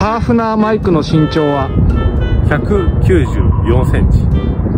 ハーフナーマイクの身長は 194センチ。